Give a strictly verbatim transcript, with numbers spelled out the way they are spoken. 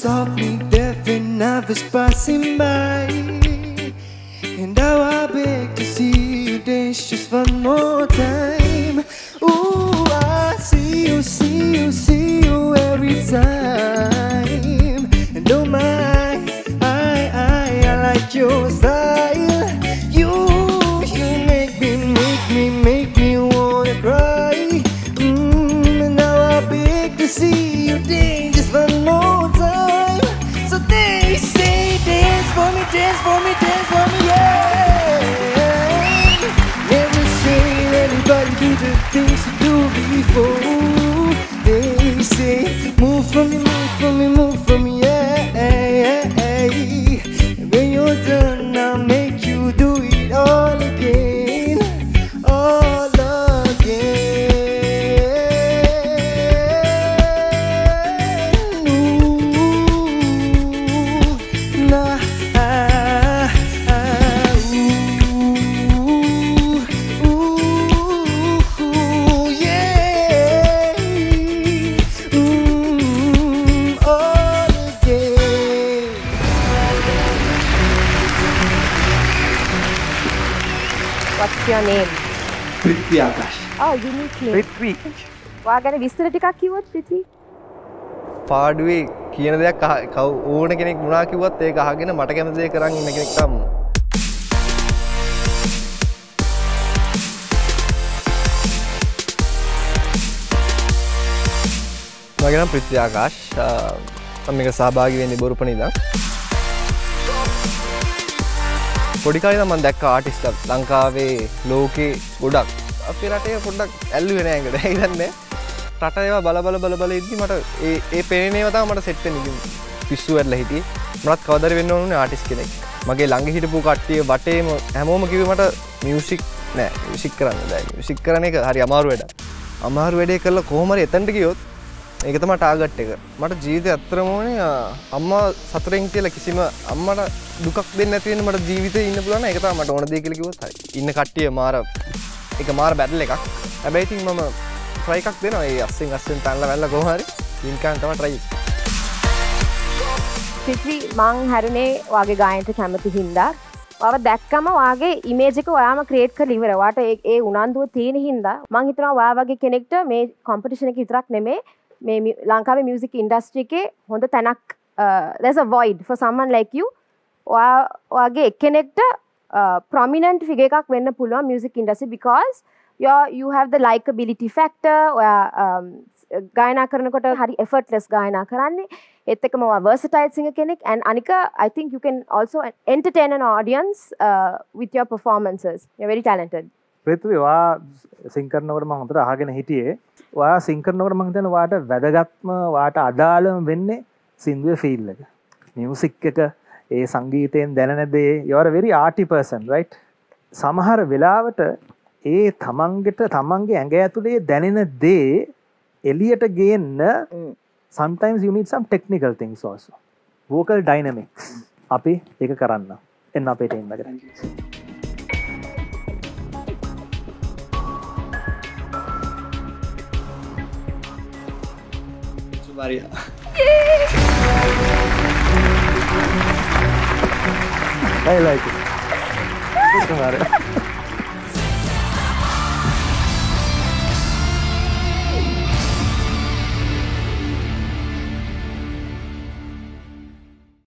stop me deaf when I was passing by. And now I beg to see you dance just one more time. Ooh, I see you, see you, see you every time. And oh my, I, I, I like your style. You, you make me, make me, make me wanna cry. Mm, and now I beg to see you dance just one more time. So they say dance for me, dance for me, dance for me, yeah. Never seen anybody do the things you do before. They say move for me, move for me, move for me, yeah. And when you're done, I'll make you do it all again, all again. Ooh, nah, ah, ah, ooh, ooh, yeah. Mm, all again. What's your name? Prithvi Akash. Oh, unique name. Prithvi. ඔයා ගැන විස්තර ටිකක් කිව්වොත් ප්‍රිත්වි. පාඩුවේ කියන දෙයක් අහ- කව් ඕන කෙනෙක් මොනවා කිව්වත් ඒක අහගෙන මට කැමති දේ කරන් ඉන්න කෙනෙක් තමයි. මගේ නම ප්‍රිත්වි ආකාශ්. අ, මම මේක සහභාගී වෙන්නේ බොරුපණ ඉඳන්. පොඩි කාලේ ඉඳන් මම දැක්ක ආටිස්ට්ලා ලංකාවේ ලෝකේ ගොඩක්. අපේ රටේ පොඩ්ඩක් ඇල්ලුවේ නෑ ඒකට. ඒ කියන්නේ රට ඒවා බල බල බල බල ඉද්දි මට ඒ ඒ පේන ඒවා තමයි මට සෙට් වෙන්නේ. පිස්සු වැටලා හිටියේ. මමත් කවදාද වෙන්න ඕනේ ආටිස්ට් කෙනෙක්. මගේ ළඟ හිටපු කට්ටිය වටේම හැමෝම කිව්වේ මට මියුසික් නෑ මියුසික් කරන්න බෑ. මියුසික් කරන එක හරි අමාරු වැඩක්. අමාරු වැඩේ කරලා කොහොම හරි එතනට ගියොත් ඒක තමයි ටාගට් එක. මට ජීවිතේ අත්‍තරම ඕනේ අම්මා සතුටින් කියලා කිසිම අම්මට දුකක් දෙන්නේ නැති වෙන්න මට ජීවිතේ ඉන්න පුළුවන්. ඒක තමයි මට ඕන දේ කියලා කිව්වොත් හරි. ඉන්න කට්ටිය මාර ඒක මාර බැටල් එකක්. හැබැයි ඉතින් මම try එකක් දෙනවා. ඒ අස්සෙන් අස්සෙන් පැනලා වැල්ලා කොහොම හරි ඉන්කම් තමයි try එක. ප්‍රිත්වි මං හැරුණේ වාගේ ගායනට කැමති හින්දා. ඔයාව දැක්කම වාගේ ඉමේජ් එක ඔයාම ක්‍රියේට් කරලා ඉවරයි. ඔයාට ඒ ඒ උනන්දුව තියෙන හින්දා මං හිතනවා ඔයා වගේ කෙනෙක්ට මේ කොම්පිටිෂන් එක විතරක් නෙමෙයි මේ ලංකාවේ මියුසික් ඉන්ඩස්ට්‍රි එකේ හොඳ තැනක් uh, there's a void for someone like you. ඔයා වගේ එක්කෙනෙක්ට uh, prominent figure එකක් වෙන්න පුළුවන් music industry because you you have the likability factor. ඔයා um, ගායනා කරනකොට හරි effortless ගායනා කරන්නේ. ඒත් එක්කම ඔයා versatile singer කෙනෙක් and අනික I think you can also entertain an audience uh, with your performances. You're very talented. ප්‍රිත්වි ඔයා සිං කරනකොට මම හොඳට අහගෙන හිටියේ. ඔයා සිං කරනකොට මම හිතන්නේ ඔයාට වැදගත්ම ඔයාට අදාළම වෙන්නේ සින්දුවේ ෆීල් එක. මියුසික් එක ඒ සංගීතයෙන් දැනෙන දේ you are a very arty person right? සමහර වෙලාවට ඒ තමන්ගෙට තමන්ගේ ඇඟ ඇතුලේ දැනෙන දේ එළියට ගේන්න sometimes you need some technical things also. Vocal dynamics. අපි ඒක කරන්න. එන්න අපේ ටීම් එකට. Maria. I like it. Good, Maria.